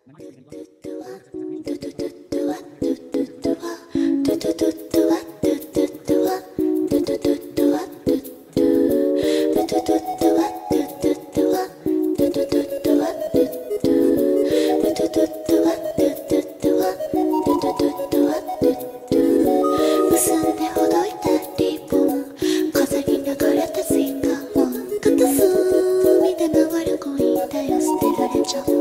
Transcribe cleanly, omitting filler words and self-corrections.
結んでほどいたリボン、風に流れたスイカも片隅で回る恋だよ、捨てられちゃう